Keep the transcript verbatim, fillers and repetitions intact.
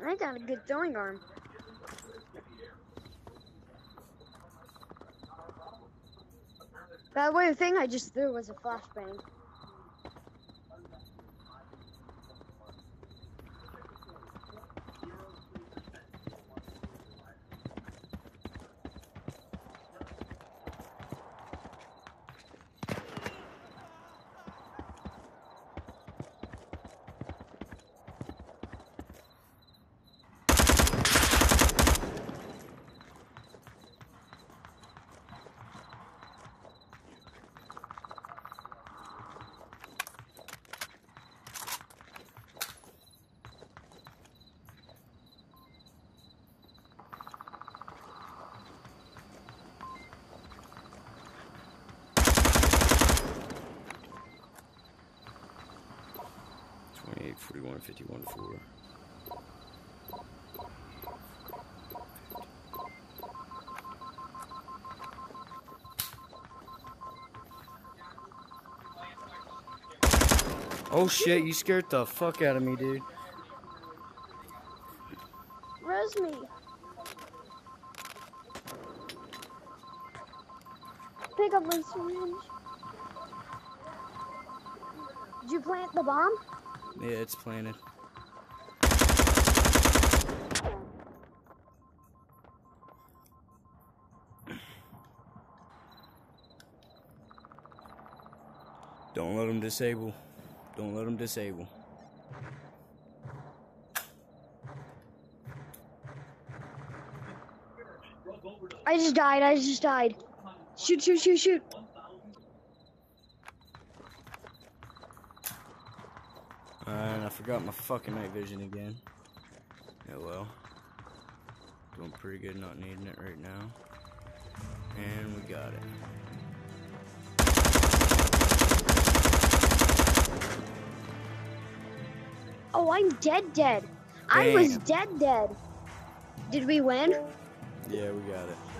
I got a good throwing arm. By the way, the thing I just threw was a flashbang. twenty-eight, forty-one, fifty-one, four. Oh shit, you scared the fuck out of me, dude. Res me. Pick up my syringe. Did you plant the bomb? Yeah, it's planted. Don't let them disable. Don't let them disable. I just died. I just died. Shoot, shoot, shoot, shoot. And I forgot my fucking night vision again. Oh well. Doing pretty good not needing it right now. And we got it. Oh, I'm dead dead. I was dead dead. Did we win? Yeah, we got it.